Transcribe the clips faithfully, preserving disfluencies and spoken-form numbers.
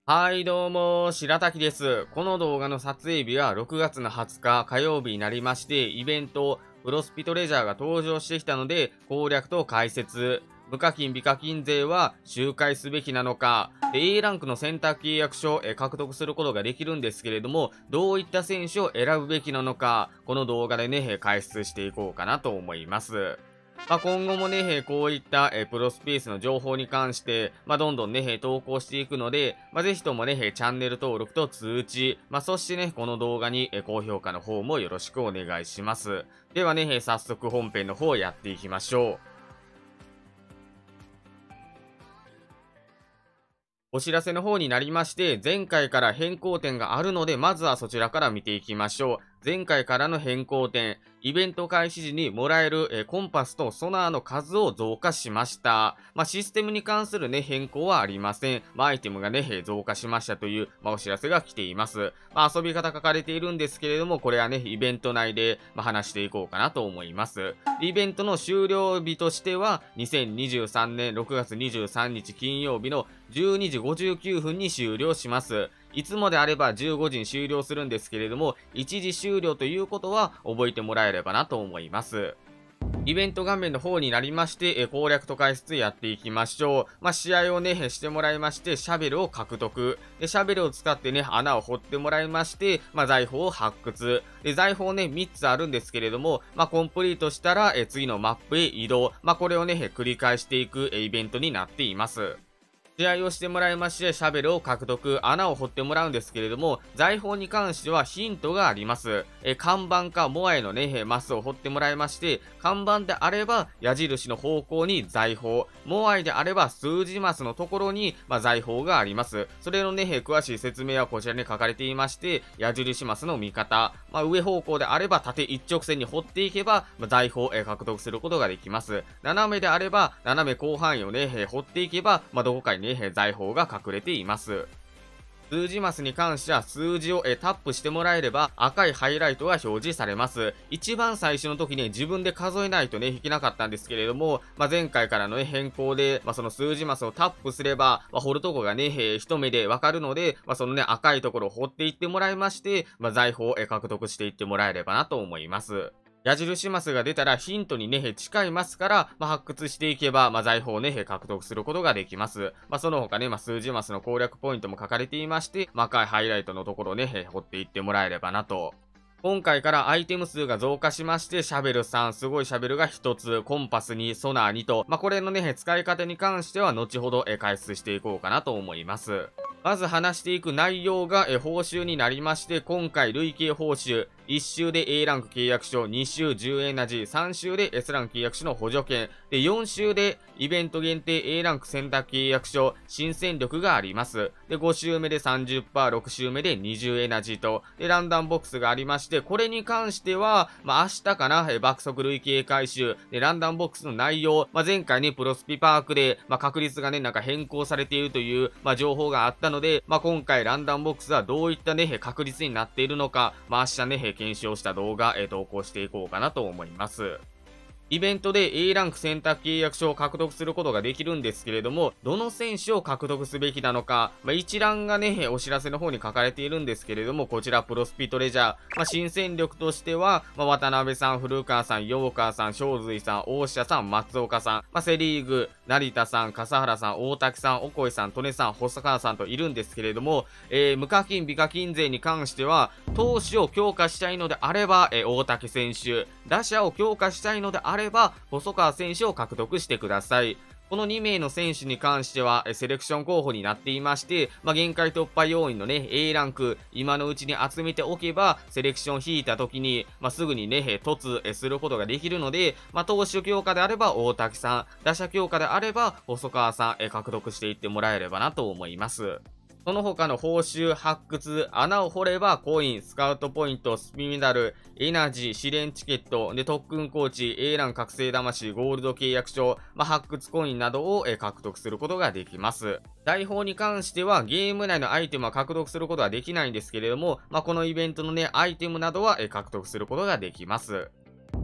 はい、どうも、白滝です。この動画の撮影日はろくがつのはつか火曜日になりまして、イベント、プロスピトレジャーが登場してきたので、攻略と解説、無課金、美課金税は周回すべきなのか、で A ランクの選択契約書をえ獲得することができるんですけれども、どういった選手を選ぶべきなのか、この動画でね、解説していこうかなと思います。まあ、今後もね、こういったえプロスペースの情報に関して、まあ、どんどんね、投稿していくので、まあ、ぜひともね、チャンネル登録と通知、まあ、そしてね、この動画にえ高評価の方もよろしくお願いします。ではね、早速本編の方やっていきましょう。お知らせの方になりまして、前回から変更点があるので、まずはそちらから見ていきましょう。前回からの変更点、イベント開始時にもらえる、えー、コンパスとソナーの数を増加しました。まあ、システムに関するね、変更はありません。まあ、アイテムがね、えー増加しましたという、まあ、お知らせが来ています。まあ、遊び方書かれているんですけれども、これはね、イベント内で、まあ、話していこうかなと思います。イベントの終了日としては、にせんにじゅうさんねんろくがつにじゅうさんにち金曜日のじゅうにじごじゅうきゅうふんに終了します。いつもであればじゅうごじに終了するんですけれども、一時終了ということは覚えてもらえればなと思います。イベント画面の方になりまして、え攻略と解説やっていきましょう。まあ、試合をね、してもらいまして、シャベルを獲得。で、シャベルを使ってね、穴を掘ってもらいまして、まあ、財宝を発掘。で、財宝ね、みっつあるんですけれども、まあ、コンプリートしたら、え次のマップへ移動。まあ、これをね、繰り返していくえイベントになっています。試合をしてもらいまして、シャベルを獲得、穴を掘ってもらうんですけれども、財宝に関してはヒントがあります。え、看板かモアイのね、マスを掘ってもらいまして、看板であれば矢印の方向に財宝、モアイであれば数字マスのところに、まあ、財宝があります。それのね、詳しい説明はこちらに書かれていまして、矢印マスの見方、まあ、上方向であれば縦一直線に掘っていけば、まあ、財宝、え獲得することができます。斜めであれば、斜め広範囲をね、掘っていけば、まあ、どこかにね、財宝が隠れています。数字マスに関しては数字をえタップしてもらえれば赤いハイライトが表示されます。一番最初の時に自分で数えないとね、引けなかったんですけれども、まあ、前回からのね、変更で、まあ、その数字マスをタップすれば、まあ、掘るとこがね、えー、一目でわかるので、まあ、そのね、赤いところを掘っていってもらいまして、まあ、財宝をえ獲得していってもらえればなと思います。矢印マスが出たらヒントにね、近いマスから、まあ、発掘していけば、まあ、財宝をね、獲得することができます。まあ、その他ね、まあ、数字マスの攻略ポイントも書かれていまして、まあ、赤いハイライトのところをね、掘っていってもらえればなと。今回からアイテム数が増加しまして、シャベルさん、すごいシャベルがひとつ、コンパスに、ソナーにと、まあ、これのね、使い方に関しては後ほどえ解説していこうかなと思います。まず話していく内容がえ報酬になりまして、今回累計報酬、いち周で A ランク契約書、に周じゅうエナジー、さん周で S ランク契約書の補助券、で、よん周でイベント限定 A ランク選択契約書、新戦力があります。で、ご周目で さんじゅっパーセント、ろく周目でにじゅうエナジーと、で、ランダムボックスがありまして、これに関しては、まあ、明日かな、え爆速累計回収、で、ランダムボックスの内容、まあ、前回ね、プロスピパークで、まあ、確率がね、なんか変更されているという、まあ、情報があったので、まあ、今回ランダムボックスはどういったね、確率になっているのか、まあ、明日ね、検証した動画、え投稿していこうかなと思います。イベントで A ランク選択契約書を獲得することができるんですけれども、どの選手を獲得すべきなのか、まあ、一覧がね、お知らせの方に書かれているんですけれども、こちらプロスピトレジャー、まあ、新戦力としては、まあ、渡辺さん、古川さん、ヨーカーさん、正髄さん、大下さん、松岡さん、まあ、セリーグ、成田さん、笠原さん、大滝さん、おこいさん、利根さん、細川さんといるんですけれども、えー、無課金、美課金税に関しては、投手を強化したいのであれば、えー、大滝選手、打者を強化したいのであれば、細川選手を獲得してください。このに名の選手に関しては、セレクション候補になっていまして、まあ、限界突破要員のね、A ランク、今のうちに集めておけば、セレクション引いた時に、まあ、すぐにね、突することができるので、まあ、投手強化であれば大滝さん、打者強化であれば細川さん、獲得していってもらえればなと思います。その他の報酬、発掘、穴を掘ればコイン、スカウトポイント、スピンメダル、エナジー、試練チケット、で、特訓コーチ、A ラン覚醒魂、ゴールド契約書、まあ、発掘コインなどをえ獲得することができます。財宝に関してはゲーム内のアイテムは獲得することはできないんですけれども、まあ、このイベントのね、アイテムなどはえ獲得することができます。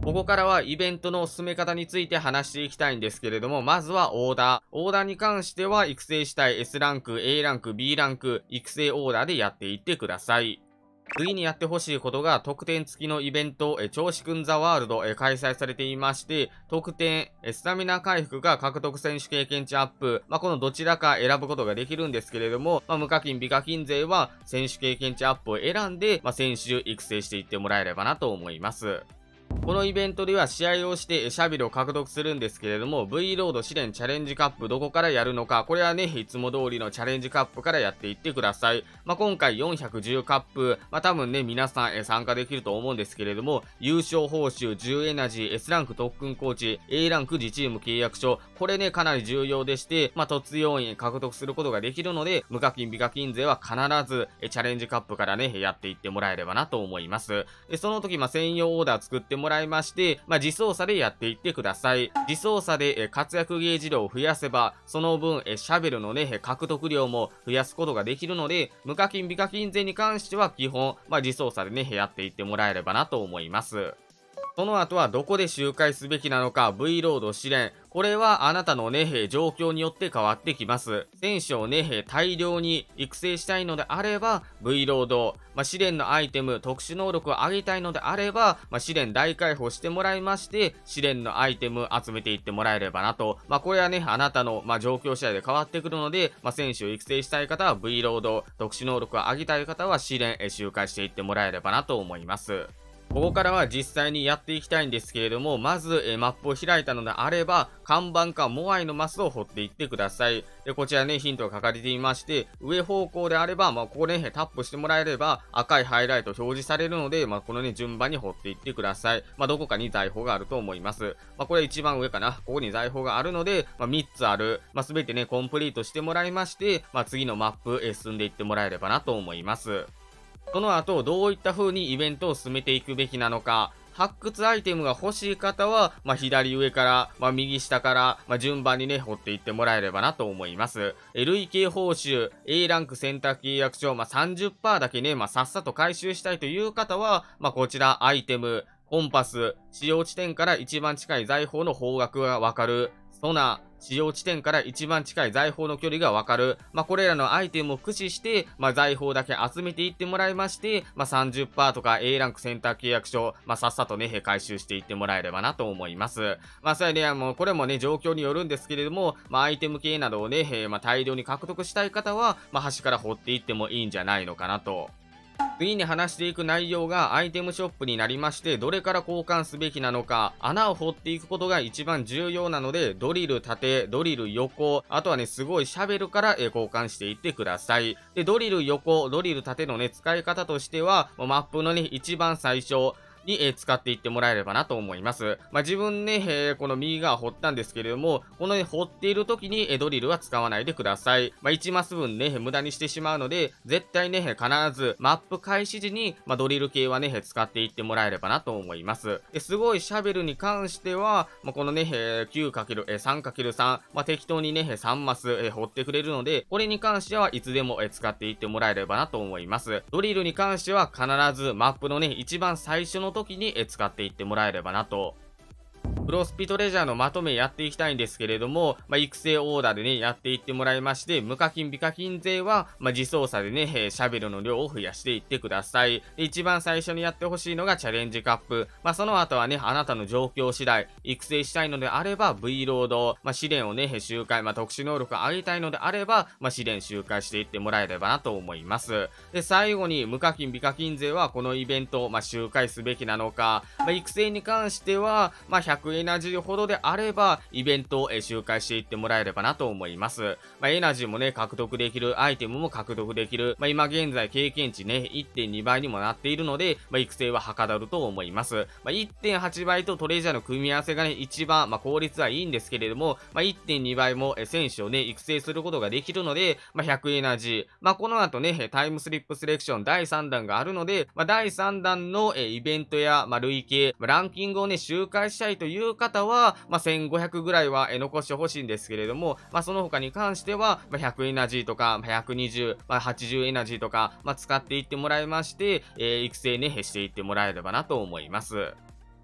ここからはイベントの進め方について話していきたいんですけれども、まずはオーダー。オーダーに関しては育成したい S ランク、A ランク、B ランク、育成オーダーでやっていってください。次にやってほしいことが、特典付きのイベント、え、調子くんザワールド、え、開催されていまして、特典、え、スタミナ回復が獲得選手経験値アップ、まあ、このどちらか選ぶことができるんですけれども、まあ、無課金、美課金勢は選手経験値アップを選んで、まあ、選手育成していってもらえればなと思います。このイベントでは試合をしてシャビルを獲得するんですけれども、V ロード試練チャレンジカップどこからやるのか、これはね、いつも通りのチャレンジカップからやっていってください。まあ、今回よんひゃくじゅうカップ、まあ、多分ね、皆さん参加できると思うんですけれども、優勝報酬じゅうエナジー、S ランク特訓コーチ、A ランク自チーム契約書、これね、かなり重要でして、まあ、突要員獲得することができるので、無課金、美課金勢は必ずチャレンジカップからね、やっていってもらえればなと思います。で、その時、まあ、専用オーダー作ってもらいまして、まあ、自走差でやっていってください。自走差で活躍ゲージ量を増やせば、その分、シャベルのね、獲得量も増やすことができるので、無課金、美課金勢に関しては基本、まあ、自走差でね、やっていってもらえればなと思います。その後はどこで周回すべきなのか V ロード試練。これはあなたのね、状況によって変わってきます。選手をね、大量に育成したいのであれば V ロード、まあ、試練のアイテム、特殊能力を上げたいのであれば、まあ、試練大解放してもらいまして、試練のアイテム集めていってもらえればなと。まあ、これはね、あなたの、まあ、状況次第で変わってくるので、まあ、選手を育成したい方は V ロード、特殊能力を上げたい方は試練、周回していってもらえればなと思います。ここからは実際にやっていきたいんですけれども、まず、えマップを開いたのであれば、看板かモアイのマスを掘っていってください。で、こちらね、ヒントが書かれていまして、上方向であれば、まあ、ここね、タップしてもらえれば、赤いハイライト表示されるので、まあ、このね、順番に掘っていってください。まあ、どこかに財宝があると思います。まあ、これ一番上かな。ここに財宝があるので、まあ、みっつある。まあ、すべてね、コンプリートしてもらいまして、まあ、次のマップへ進んでいってもらえればなと思います。その後、どういった風にイベントを進めていくべきなのか、発掘アイテムが欲しい方は、まあ、左上から、まあ、右下から、まあ、順番にね、掘っていってもらえればなと思います。え累計報酬、A ランク選択契約書、まあ、さんじゅっパーセント だけね、まあ、さっさと回収したいという方は、まあ、こちらアイテム、コンパス、使用地点から一番近い財宝の方角がわかる、ソナー、使用地点から一番近い財宝の距離がわかる。まあ、これらのアイテムを駆使して、まあ、財宝だけ集めていってもらいまして、まあ、さんじゅっパーセント とか A ランク選択契約書、まあ、さっさとね、回収していってもらえればなと思います。まあ、それで、もう、これもね、状況によるんですけれども、まあ、アイテム系などをね、まあ、大量に獲得したい方は、まあ、端から掘っていってもいいんじゃないのかなと。次に話していく内容がアイテムショップになりまして、どれから交換すべきなのか、穴を掘っていくことが一番重要なので、ドリル縦、ドリル横、あとはね、すごいシャベルから交換していってください。で、ドリル横、ドリル縦のね、使い方としては、マップのね、一番最初、に、えー、使っていってもらえればなと思います。まあ、自分ね、えー、この右側掘ったんですけれども、このね、掘っている時に、えー、ドリルは使わないでください。まあ、いちマス分ね、無駄にしてしまうので、絶対ね、必ずマップ開始時に、まあ、ドリル系はね、使っていってもらえればなと思います。ですごいシャベルに関しては、まあ、このね、えー、きゅうさんかけるさん、まあ、適当にね、さんマス、えー、掘ってくれるので、これに関してはいつでも、えー、使っていってもらえればなと思います。ドリルに関しては必ずマップのね、一番最初の時に使っていってもらえればなと。プロスピトレジャーのまとめやっていきたいんですけれども、まあ、育成オーダーでね、やっていってもらいまして、無課金、美課金勢は、まあ、自走差でね、えー、シャベルの量を増やしていってください。で、一番最初にやってほしいのがチャレンジカップ。まあ、その後はね、あなたの状況次第、育成したいのであれば、V ロード、まあ、試練をね、周回、まあ、特殊能力を上げたいのであれば、まあ、試練周回していってもらえればなと思います。で、最後に、無課金、美課金勢は、このイベントを、まあ、周回すべきなのか、まあ、育成に関しては、まあ、ひゃくエナジーほどであれば、イベントを周回していってもらえればなと思います。まあ、エナジーもね、獲得できる、アイテムも獲得できる、まあ、今現在経験値ね、いってんにばいにもなっているので、まあ、育成ははかどると思います。まあ、いってんはちばいとトレジャーの組み合わせがね、一番、まあ、効率はいいんですけれども、まあ、いってんにばいも選手をね、育成することができるので、まあ、ひゃくエナジー、まあ、この後ね、タイムスリップセレクションだいさんだんがあるので、まあ、だいさんだんのイベントや、まあ、累計、まあ、ランキングをね、周回したいという方は、まあ、せんごひゃくぐらいは残してほしいんですけれども、まあ、その他に関しては、まあ、ひゃくエナジーとか、ひゃくにじゅう、まあ、はちじゅうエナジーとか、まあ、使っていってもらいまして、えー、育成ね、していってもらえればなと思います。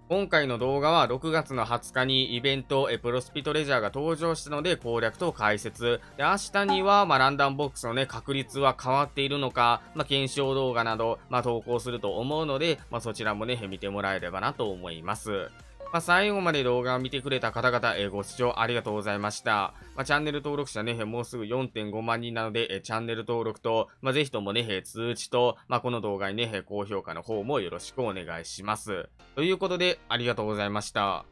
今回の動画はろくがつのはつかにイベント、えプロスピトレジャーが登場したので攻略と解説。で、明日には、まあ、ランダムボックスのね、確率は変わっているのか、まあ、検証動画など、まあ、投稿すると思うので、まあ、そちらもね、見てもらえればなと思います。まあ、最後まで動画を見てくれた方々、えーご視聴ありがとうございました。まあ、チャンネル登録者ね、もうすぐ よんてんごまん人なので、えーチャンネル登録と、まあ、ぜひともね、えー通知と、まあ、この動画にね、えー高評価の方もよろしくお願いします。ということで、ありがとうございました。